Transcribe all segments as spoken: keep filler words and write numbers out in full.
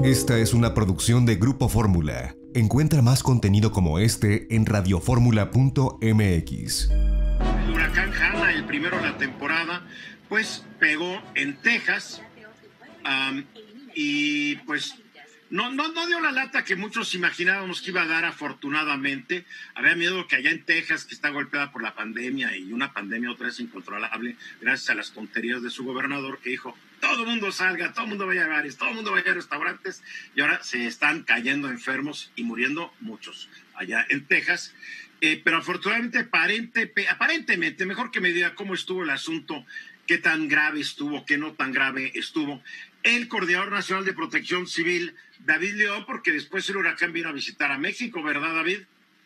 Esta es una producción de Grupo Fórmula. Encuentra más contenido como este en radioformula punto m x. El huracán Hanna, el primero de la temporada, pues pegó en Texas um, y pues no, no, no dio la lata que muchos imaginábamos que iba a dar, afortunadamente. Había miedo que allá en Texas, que está golpeada por la pandemia y una pandemia otra vez incontrolable, gracias a las tonterías de su gobernador que dijo, todo el mundo salga, todo el mundo vaya a bares, todo el mundo vaya a restaurantes, y ahora se están cayendo enfermos y muriendo muchos allá en Texas. Eh, pero afortunadamente, aparente, aparentemente, mejor que me diga cómo estuvo el asunto, qué tan grave estuvo, qué no tan grave estuvo, el Coordinador Nacional de Protección Civil, David León, porque después el huracán vino a visitar a México, ¿verdad, David?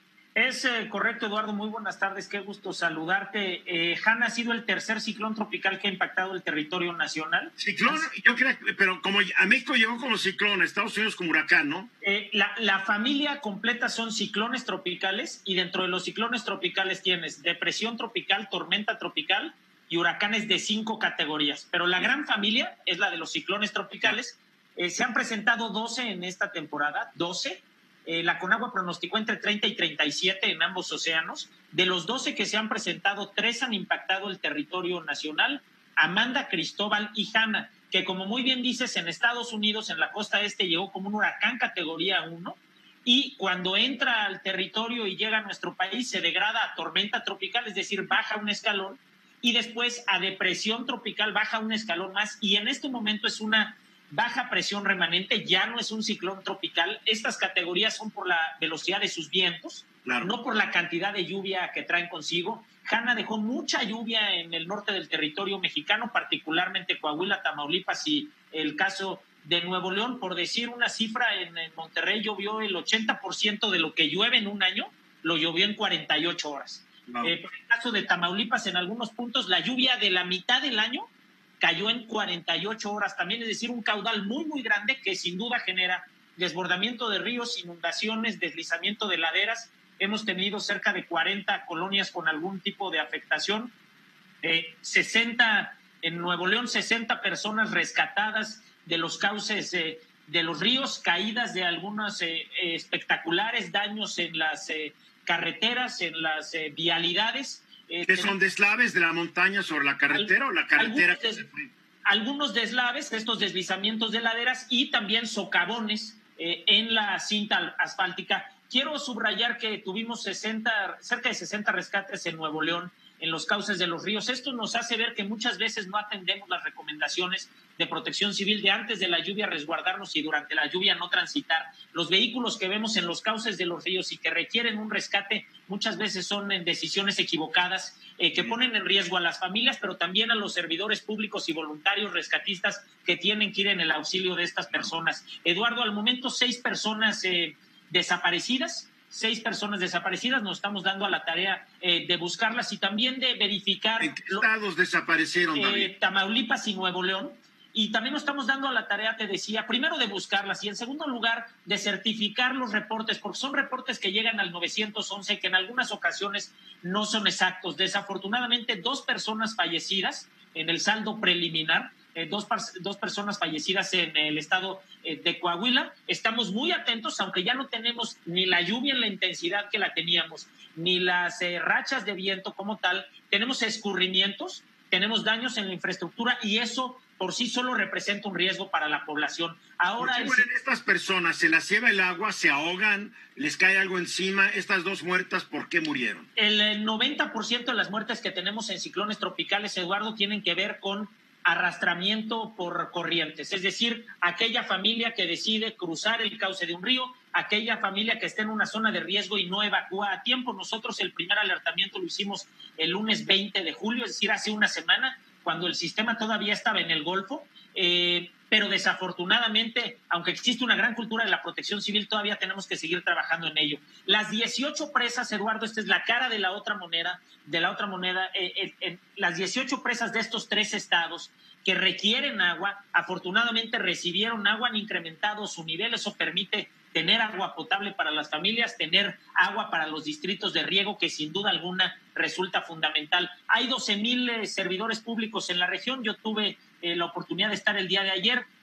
Es eh, correcto, Eduardo. Muy buenas tardes. Qué gusto saludarte. Eh, Hanna ha sido el tercer ciclón tropical que ha impactado el territorio nacional. Ciclón, yo creo, pero como a México llegó como ciclón, a Estados Unidos como huracán, ¿no? Eh, la, la familia completa son ciclones tropicales, y dentro de los ciclones tropicales tienes depresión tropical, tormenta tropical y huracanes de cinco categorías. Pero la gran familia es la de los ciclones tropicales. Eh, se han presentado doce en esta temporada, doce. Eh, la Conagua pronosticó entre treinta y treinta y siete en ambos océanos. De los doce que se han presentado, tres han impactado el territorio nacional: Amanda, Cristóbal y Hanna, que como muy bien dices, en Estados Unidos, en la costa este, llegó como un huracán categoría uno, y cuando entra al territorio y llega a nuestro país, se degrada a tormenta tropical, es decir, baja un escalón, y después a depresión tropical, baja un escalón más, y en este momento es una baja presión remanente, ya no es un ciclón tropical. Estas categorías son por la velocidad de sus vientos, claro, no por la cantidad de lluvia que traen consigo. Hanna dejó mucha lluvia en el norte del territorio mexicano, particularmente Coahuila, Tamaulipas y el caso de Nuevo León. Por decir una cifra, en, en Monterrey llovió el ochenta por ciento de lo que llueve en un año, lo llovió en cuarenta y ocho horas. No. Eh, por el caso de Tamaulipas, en algunos puntos, la lluvia de la mitad del año cayó en cuarenta y ocho horas también, es decir, un caudal muy, muy grande que sin duda genera desbordamiento de ríos, inundaciones, deslizamiento de laderas. Hemos tenido cerca de cuarenta colonias con algún tipo de afectación, eh, sesenta en Nuevo León, sesenta personas rescatadas de los cauces eh, de los ríos, caídas de algunos eh, eh, espectaculares daños en las eh, carreteras, en las eh, vialidades. Eh, ¿Qué son deslaves de la montaña sobre la carretera al, o la carretera? Algunos, des, algunos deslaves, estos deslizamientos de laderas, y también socavones eh, en la cinta asfáltica. Quiero subrayar que tuvimos sesenta, cerca de sesenta rescates en Nuevo León, en los cauces de los ríos. Esto nos hace ver que muchas veces no atendemos las recomendaciones de Protección Civil de antes de la lluvia resguardarnos y durante la lluvia no transitar. Los vehículos que vemos en los cauces de los ríos y que requieren un rescate muchas veces son en decisiones equivocadas eh, que ponen en riesgo a las familias, pero también a los servidores públicos y voluntarios rescatistas que tienen que ir en el auxilio de estas personas. Eduardo, al momento seis personas eh, desaparecidas, seis personas desaparecidas, nos estamos dando a la tarea eh, de buscarlas y también de verificar. ¿En qué estados desaparecieron, David? Eh, Tamaulipas y Nuevo León. Y también nos estamos dando a la tarea, te decía, primero de buscarlas y en segundo lugar de certificar los reportes, porque son reportes que llegan al nueve once que en algunas ocasiones no son exactos. Desafortunadamente, dos personas fallecidas en el saldo preliminar, eh, dos, dos personas fallecidas en el estado eh, de Coahuila. Estamos muy atentos, aunque ya no tenemos ni la lluvia en la intensidad que la teníamos, ni las eh, rachas de viento como tal. Tenemos escurrimientos, tenemos daños en la infraestructura y eso por sí solo representa un riesgo para la población. Ahora ¿Por qué mueren estas personas? ¿Se las lleva el agua? ¿Se ahogan? ¿Les cae algo encima? Estas dos muertas, ¿por qué murieron? El noventa por ciento de las muertes que tenemos en ciclones tropicales, Eduardo, tienen que ver con arrastramiento por corrientes, es decir, aquella familia que decide cruzar el cauce de un río, aquella familia que está en una zona de riesgo y no evacúa a tiempo. Nosotros el primer alertamiento lo hicimos el lunes veinte de julio, es decir, hace una semana, cuando el sistema todavía estaba en el Golfo, eh, pero desafortunadamente, aunque existe una gran cultura de la protección civil, todavía tenemos que seguir trabajando en ello. Las dieciocho presas, Eduardo, esta es la cara de la otra moneda, de la otra moneda, eh, eh, eh, las dieciocho presas de estos tres estados que requieren agua, afortunadamente recibieron agua, han incrementado su nivel, eso permite tener agua potable para las familias, tener agua para los distritos de riego, que sin duda alguna resulta fundamental. Hay doce mil eh, servidores públicos en la región. Yo tuve eh, la oportunidad de estar el día de ayer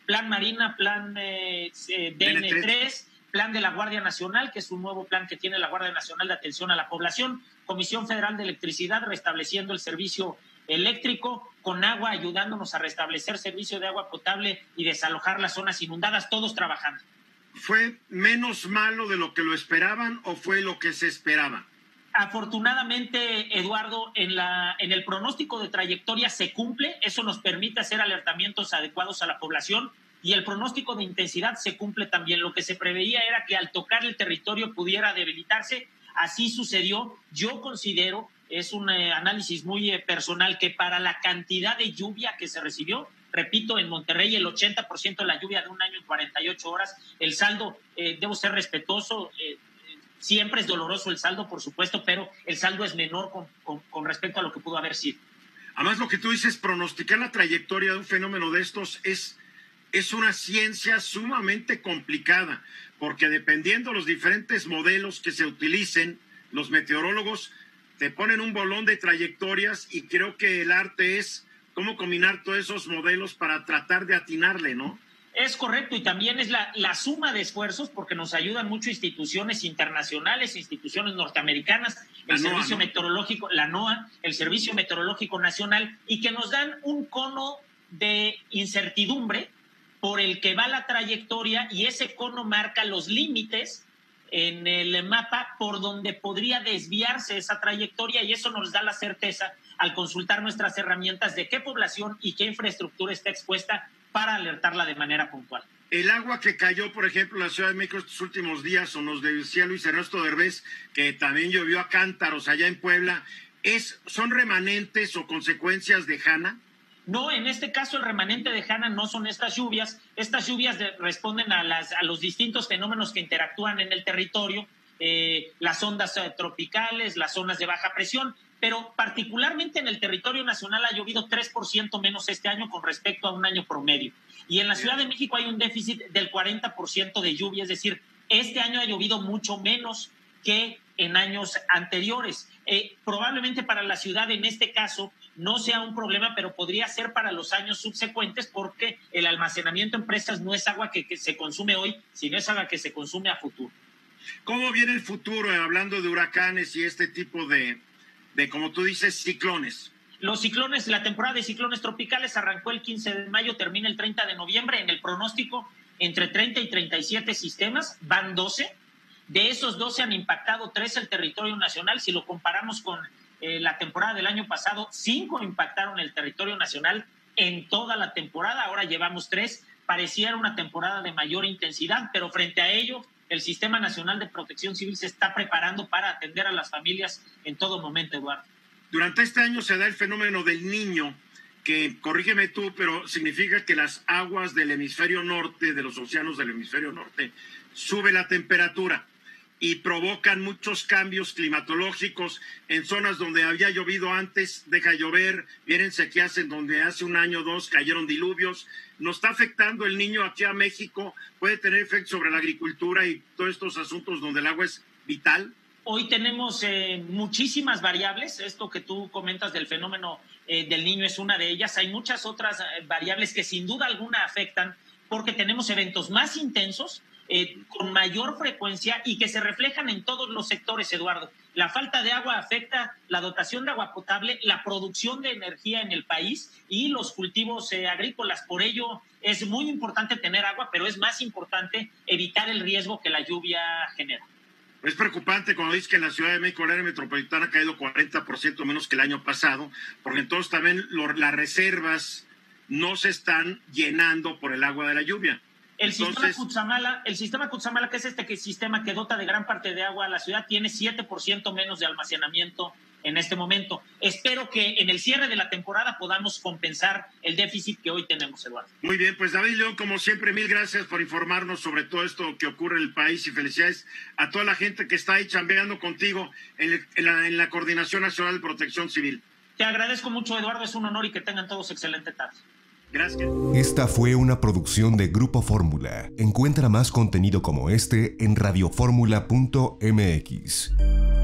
Plan Marina, Plan eh, D N tres, Plan de la Guardia Nacional, que es un nuevo plan que tiene la Guardia Nacional de Atención a la Población, Comisión Federal de Electricidad restableciendo el servicio eléctrico, con agua ayudándonos a restablecer servicio de agua potable y desalojar las zonas inundadas, todos trabajando. ¿Fue menos malo de lo que lo esperaban o fue lo que se esperaba? Afortunadamente, Eduardo, en, la, en el pronóstico de trayectoria se cumple, eso nos permite hacer alertamientos adecuados a la población, y el pronóstico de intensidad se cumple también. Lo que se preveía era que al tocar el territorio pudiera debilitarse, así sucedió. Yo considero, es un eh, análisis muy eh, personal, que para la cantidad de lluvia que se recibió, repito, en Monterrey el ochenta por ciento de la lluvia de un año en cuarenta y ocho horas, el saldo, eh, debo ser respetuoso, eh, siempre es doloroso el saldo, por supuesto, pero el saldo es menor con, con, con respecto a lo que pudo haber sido. Además, lo que tú dices, pronosticar la trayectoria de un fenómeno de estos es, es una ciencia sumamente complicada, porque dependiendo de los diferentes modelos que se utilicen, los meteorólogos te ponen un bolón de trayectorias, y creo que el arte es cómo combinar todos esos modelos para tratar de atinarle, ¿no? Es correcto, y también es la, la suma de esfuerzos, porque nos ayudan mucho instituciones internacionales, instituciones norteamericanas, el NOAA, Servicio ¿no? Meteorológico, la NOAA, el Servicio Meteorológico Nacional, y que nos dan un cono de incertidumbre por el que va la trayectoria, y ese cono marca los límites en el mapa por donde podría desviarse esa trayectoria, y eso nos da la certeza al consultar nuestras herramientas de qué población y qué infraestructura está expuesta para alertarla de manera puntual. El agua que cayó, por ejemplo, en la Ciudad de México estos últimos días, o nos decía Luis Ernesto Derbez, que también llovió a cántaros allá en Puebla, ¿es, ¿son remanentes o consecuencias de Hanna? No, en este caso el remanente de Hanna no son estas lluvias. Estas lluvias de, responden a, las, a los distintos fenómenos que interactúan en el territorio, eh, las ondas eh, tropicales, las zonas de baja presión, pero particularmente en el territorio nacional ha llovido tres por ciento menos este año con respecto a un año promedio. Y en la Ciudad de México hay un déficit del cuarenta por ciento de lluvia, es decir, este año ha llovido mucho menos que en años anteriores. Eh, probablemente para la ciudad en este caso no sea un problema, pero podría ser para los años subsecuentes, porque el almacenamiento en presas no es agua que, que se consume hoy, sino es agua que se consume a futuro. ¿Cómo viene el futuro, eh, hablando de huracanes y este tipo de, de, como tú dices, ciclones? Los ciclones, la temporada de ciclones tropicales arrancó el quince de mayo, termina el treinta de noviembre. En el pronóstico, entre treinta y treinta y siete sistemas, van doce. De esos doce han impactado tres el territorio nacional. Si lo comparamos con eh, la temporada del año pasado, cinco impactaron el territorio nacional en toda la temporada. Ahora llevamos tres. Pareciera una temporada de mayor intensidad, pero frente a ello, el Sistema Nacional de Protección Civil se está preparando para atender a las familias en todo momento, Eduardo. Durante este año se da el fenómeno del Niño, que, corrígeme tú, pero significa que las aguas del hemisferio norte, de los océanos del hemisferio norte, sube la temperatura y provocan muchos cambios climatológicos. En zonas donde había llovido antes, deja llover, vienen sequías en donde hace un año o dos cayeron diluvios. Nos está afectando el Niño aquí a México, puede tener efecto sobre la agricultura y todos estos asuntos donde el agua es vital. Hoy tenemos eh, muchísimas variables. Esto que tú comentas del fenómeno eh, del Niño es una de ellas. Hay muchas otras eh, variables que sin duda alguna afectan, porque tenemos eventos más intensos, eh, con mayor frecuencia, y que se reflejan en todos los sectores, Eduardo. La falta de agua afecta la dotación de agua potable, la producción de energía en el país y los cultivos eh, agrícolas. Por ello es muy importante tener agua, pero es más importante evitar el riesgo que la lluvia genera. Es preocupante cuando dices que en la Ciudad de México el área metropolitana ha caído cuarenta por ciento menos que el año pasado, porque entonces también lo, las reservas no se están llenando por el agua de la lluvia. El, entonces, sistema Cutzamala, el sistema Cutzamala, que es este que, sistema que dota de gran parte de agua a la ciudad, tiene siete por ciento menos de almacenamiento en este momento. Espero que en el cierre de la temporada podamos compensar el déficit que hoy tenemos, Eduardo. Muy bien, pues David León, como siempre, mil gracias por informarnos sobre todo esto que ocurre en el país, y felicidades a toda la gente que está ahí chambeando contigo en, el, en, la, en la Coordinación Nacional de Protección Civil. Te agradezco mucho, Eduardo, es un honor, y que tengan todos excelente tarde. Gracias. Esta fue una producción de Grupo Fórmula. Encuentra más contenido como este en radio fórmula punto m x.